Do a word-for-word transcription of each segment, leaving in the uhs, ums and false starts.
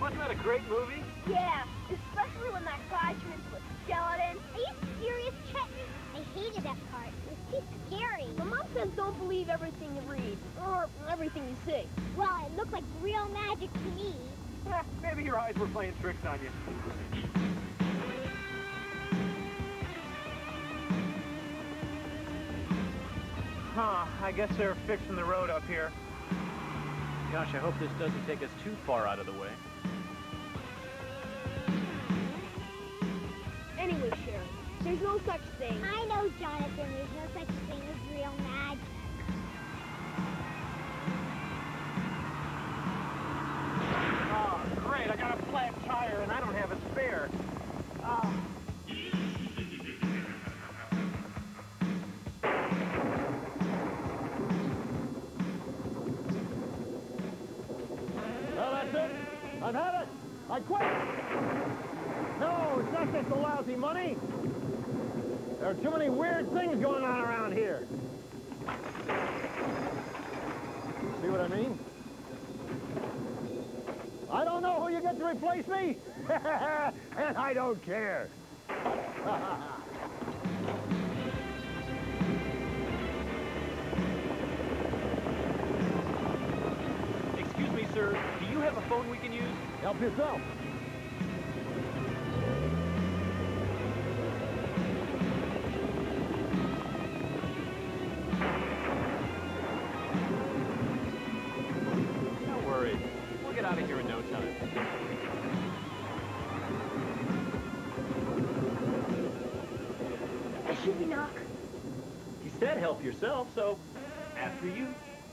Wasn't that a great movie? Yeah, especially when that guy turns into a skeleton. Are you serious, Trenton? I hated that part. It was too scary. My mom says don't believe everything you read, or everything you see. Well, it looked like real magic to me. Eh, maybe your eyes were playing tricks on you. Huh, I guess they're fixing the road up here. Gosh, I hope this doesn't take us too far out of the way. Anyway, Sharon, there's no such thing. I know, Jonathan, there's no such thing as real magic. Oh, great, I got a flat tire and I don't have a spare. Oh. Well, that's it. I've had it. I quit. No, it's not just the lousy money. There are too many weird things going on around here. See what I mean? I don't know who you get to replace me, and I don't care. Excuse me, sir. Do you have a phone we can use? Help yourself. Don't worry. We'll get out of here in no time. Should we knock? He said help yourself, so after you.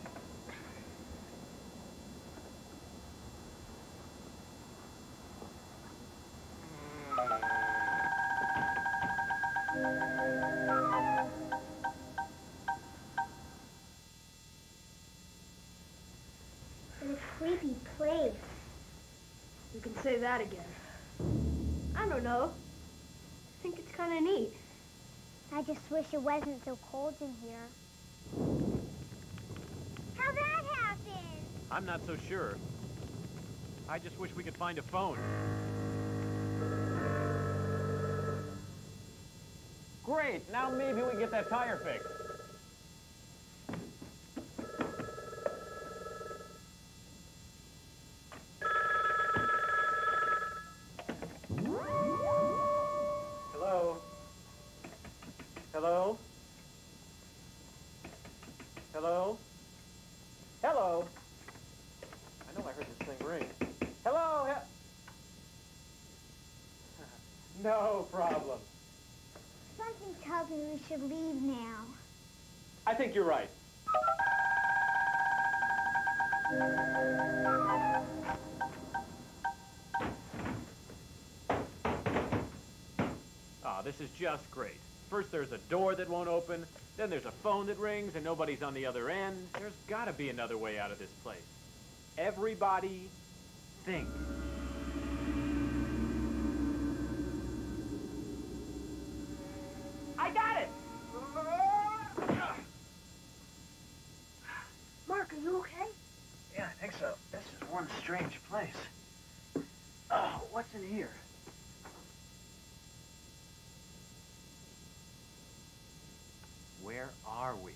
What a creepy place. You can say that again. I don't know. I think it's kind of neat. I just wish it wasn't so cold in here. How'd that happen? I'm not so sure. I just wish we could find a phone. Great, now maybe we can get that tire fixed. Hello? Hello? Hello? Hello? I know I heard this thing ring. Hello? He no problem. Something tells me we should leave now. I think you're right. Ah, this is just great. First there's a door that won't open, then there's a phone that rings and nobody's on the other end. There's gotta be another way out of this place. Everybody, think. I got it! Mark, are you okay? Yeah, I think so. This is one strange place. Oh, what's in here? Where are we?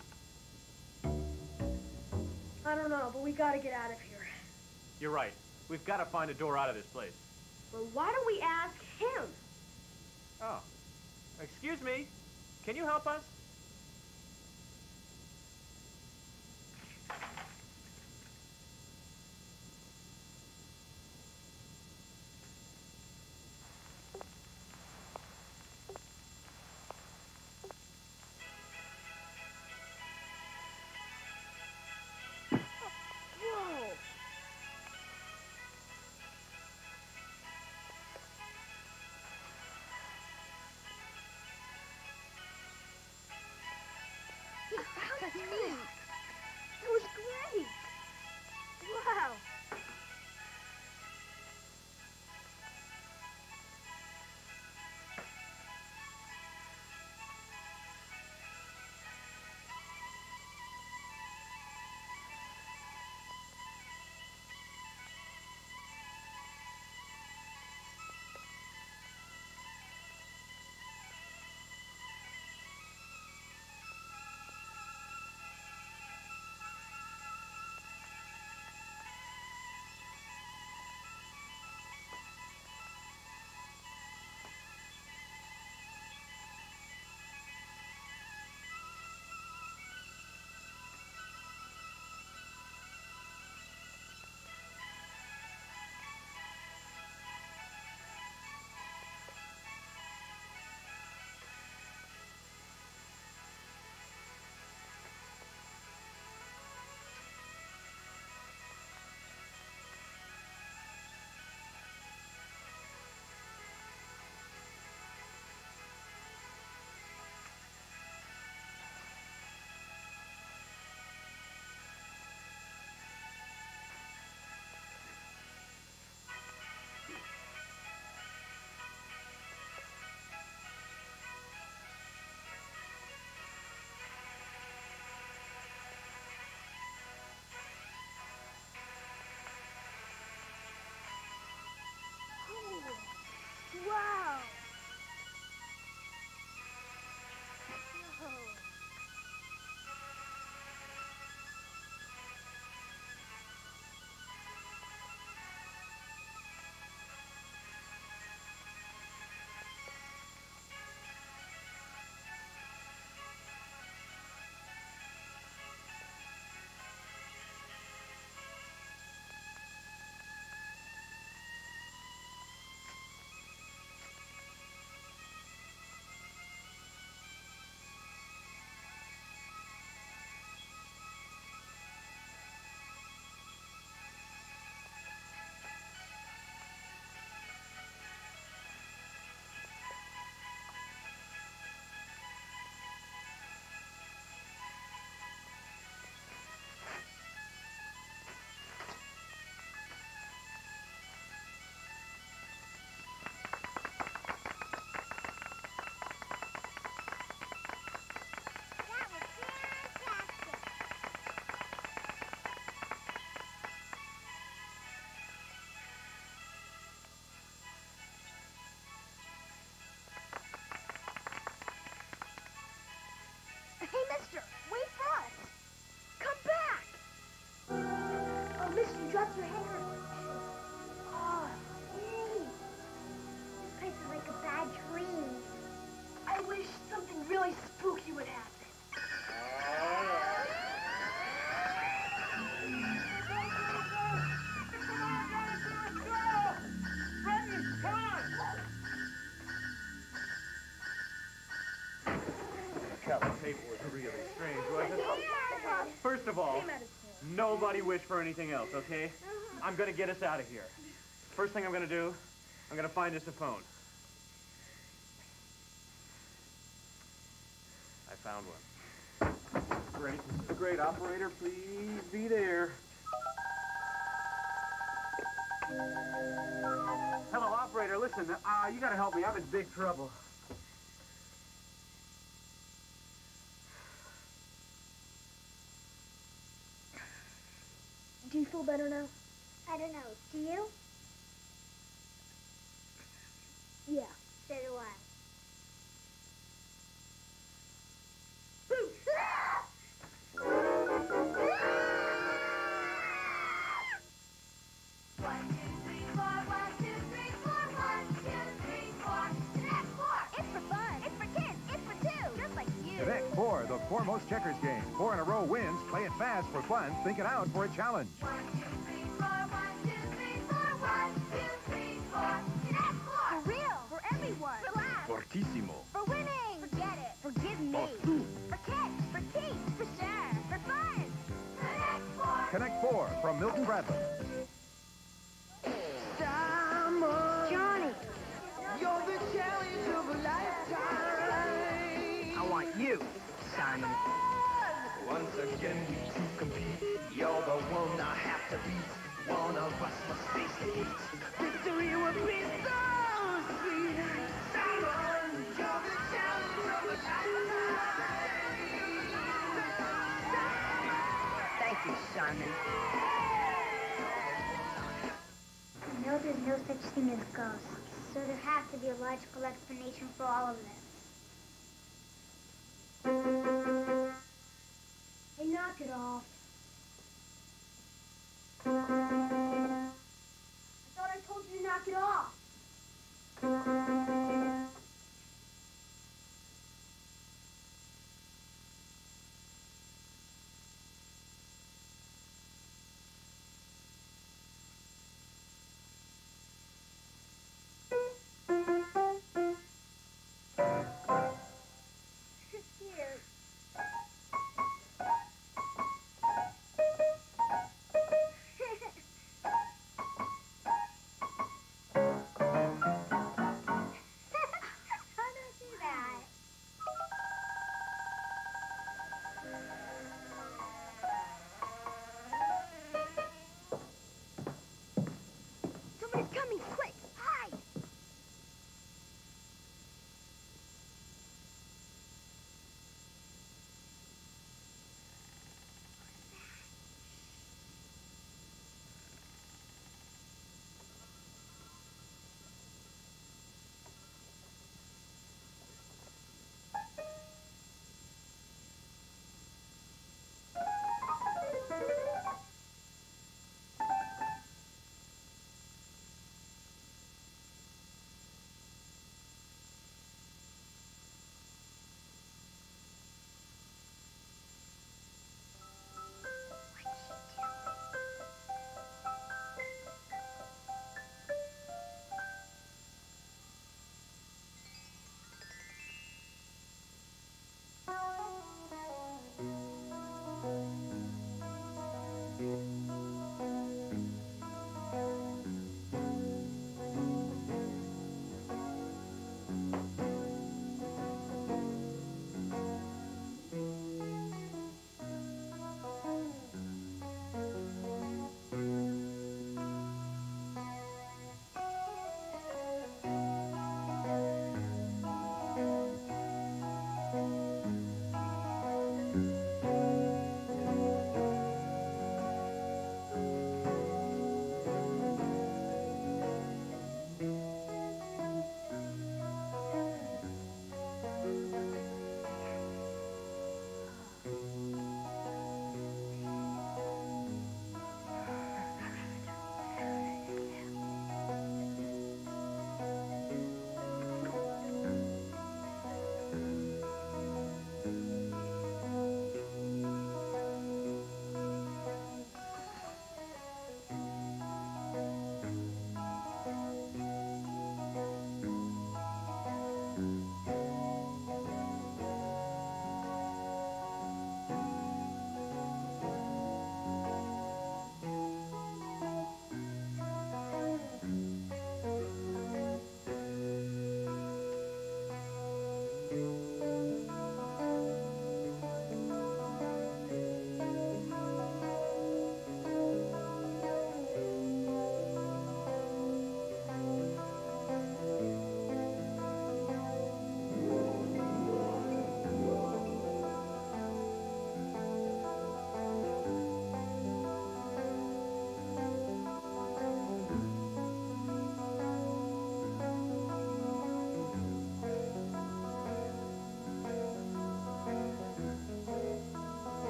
I don't know, but we gotta get out of here. You're right. We've got to find a door out of this place. Well, why don't we ask him? Oh. Excuse me. Can you help us? Whoa! That's neat. It was great. Wow. Nobody wish for anything else, okay? I'm gonna get us out of here. First thing I'm gonna do, I'm gonna find us a phone. I found one. Great, this is the great operator. Please be there. Hello, operator. Listen, uh, you gotta help me. I'm in big trouble. Do you feel better now? I don't know. Do you? Yeah. So do I. One, two, three, four, one, two, three, four, one, two, three, four. Connect four! It's for fun. It's for kids. It's for two. Just like you. Connect Four, the foremost checkers game. Four in a row wins. Play it fast for fun. Think it out for a challenge. One, two, three, four, one, two, three, four, one, two, three, four. Connect four! For real. For everyone. For laughs. Fortissimo. For winning. Forget it. Forgive me. For kids. For teens. For sure. For fun. Connect four. Connect Four from Milton Bradley. Johnny. You're the challenge of a lifetime. I want you, Simon. Once again, we two compete. You're the one I have to beat. One of us must face defeat. Victory would be so sweet. Simon, you're the challenge of a lifetime. Thank you, Simon. I know there's no such thing as ghosts, so there has to be a logical explanation for all of this. Hey, knock it off. I thought I told you to knock it off. Here.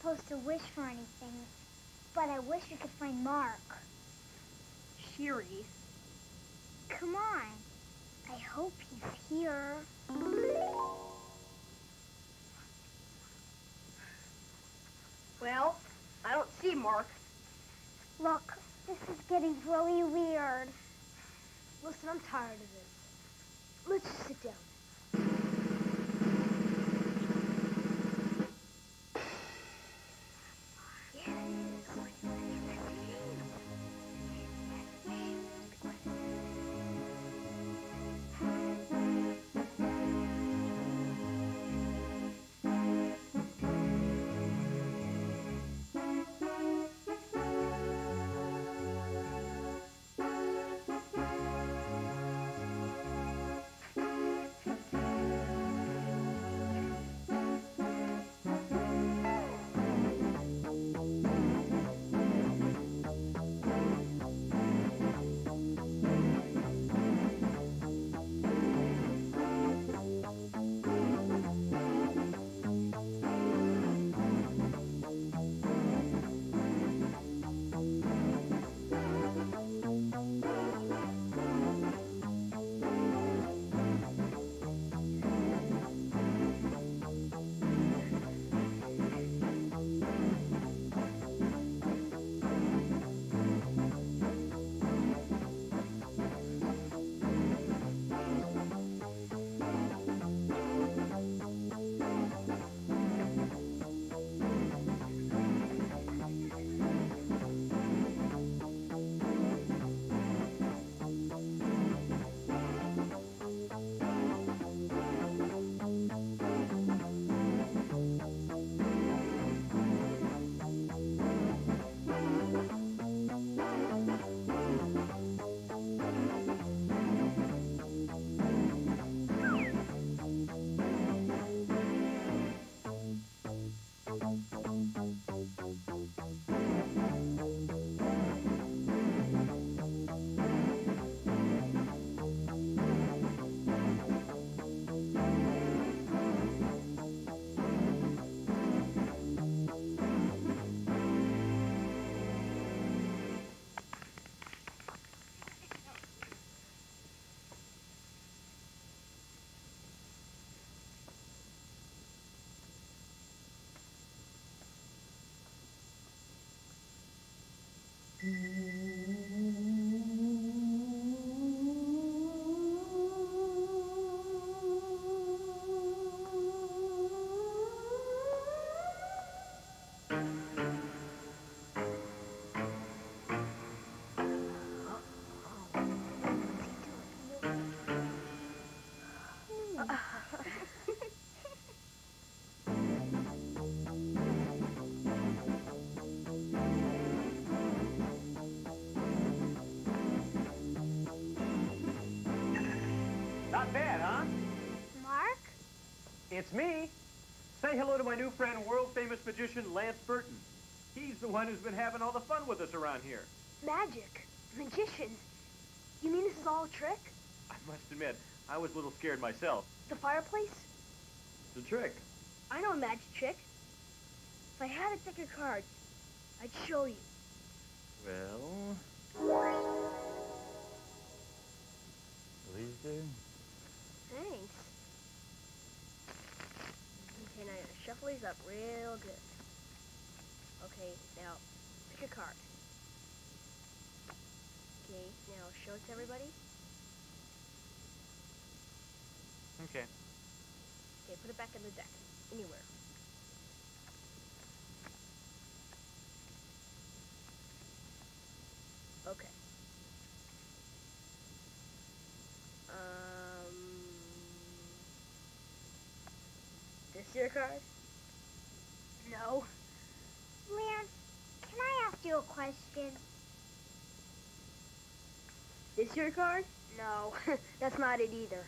supposed to wish for anything, but I wish we could find Mark. Sherry. Come on. I hope he's here. Well, I don't see Mark. Look, this is getting really weird. Listen, I'm tired of this. Let's just sit down. Not bad, huh? Mark? It's me. Say hello to my new friend, world-famous magician Lance Burton. He's the one who's been having all the fun with us around here. Magic. Magicians. You mean this is all a trick? I must admit, I was a little scared myself. The fireplace? It's a trick. I know a magic trick. If I had a deck of cards, I'd show you. Well... Please do. Thanks. Okay, now you shuffle these up real good. Okay, now pick a card. Okay, now show it to everybody. Okay. Okay, put it back in the deck. Anywhere. Okay. Um... This your card? No. Lance, can I ask you a question? This your card? No, that's not it either.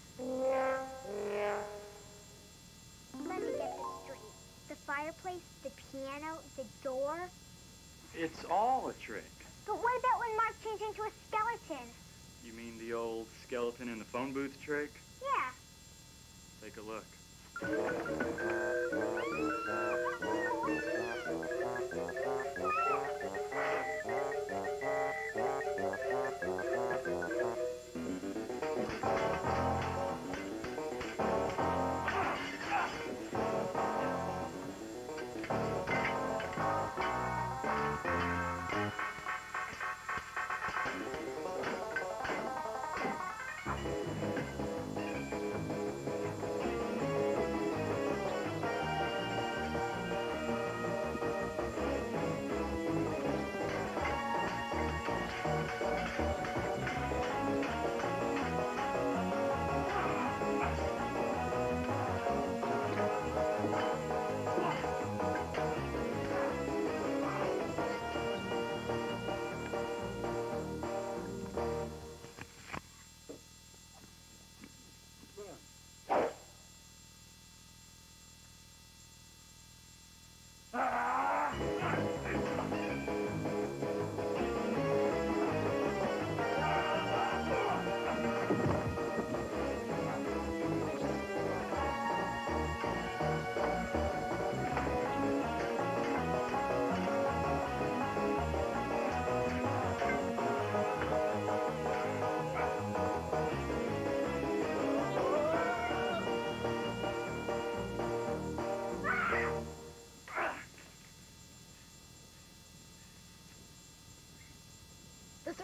Let me get this straight. The fireplace, the piano, the door. It's all a trick. But what about when Mark changed into a skeleton? You mean the old skeleton in the phone booth trick? Yeah. Take a look.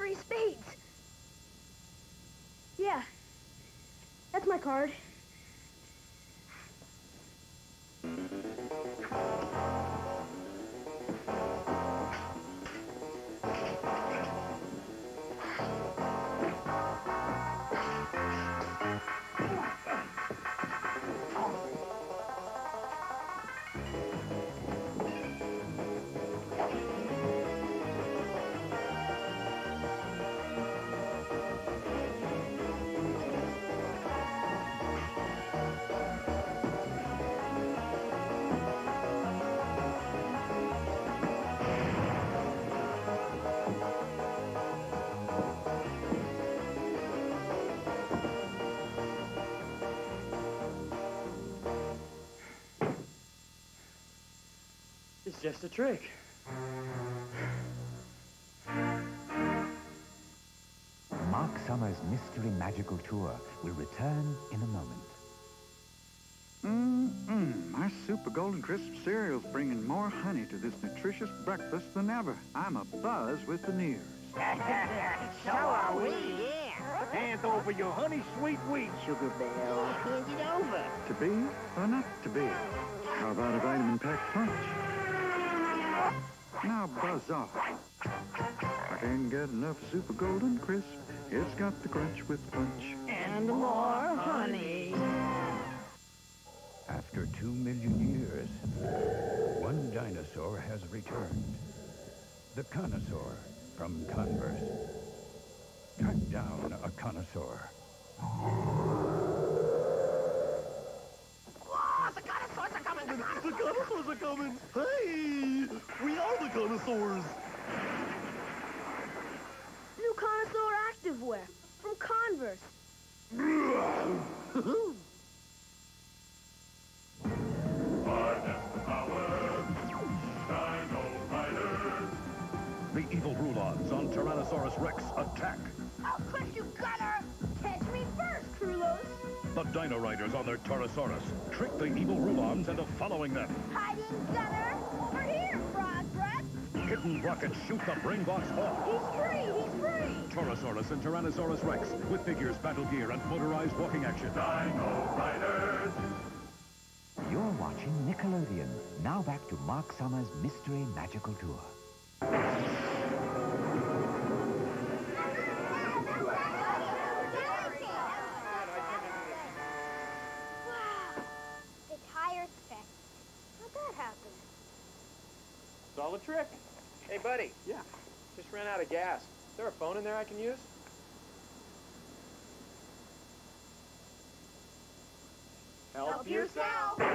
three spades. Yeah, that's my card. It's just a trick. Mark Summers' Mystery Magical Tour will return in a moment. Mm-mm. My Super Golden Crisp cereal's bringing more honey to this nutritious breakfast than ever. I'm a buzz with the nears. So are we, yeah. Hand over your honey sweet wheat, Sugar Belle. Hand it over. To be or not to be? How about a vitamin-packed punch? Now buzz off. I can't get enough Super Golden Crisp. It's got the crunch with punch. And more honey. After two million years, one dinosaur has returned. The Connosaur from Converse. Track down a connoisseur. Whoa, the dinosaurs are coming! The dinosaurs are coming! Hey! We are the connoisseurs! New Connoisseur activewear from Converse. The evil Rulons on Tyrannosaurus Rex attack. I'll crush you, Gunner! Catch me first, Krulos! The Dino Riders on their Torosaurus trick the evil Rulons into following them. Hiding, Gunner! Over here, Frog Breath! Hidden rockets shoot the brain box off. He's free! He's free! Torosaurus and Tyrannosaurus Rex with figures, battle gear, and motorized walking action. Dino Riders! You're watching Nickelodeon. Now back to Mark Summers' Mystery Magical Tour. The tire's fixed. How'd that happen? It's all a trick. Hey, buddy. Yeah? Just ran out of gas. Is there a phone in there I can use? Help, Help yourself.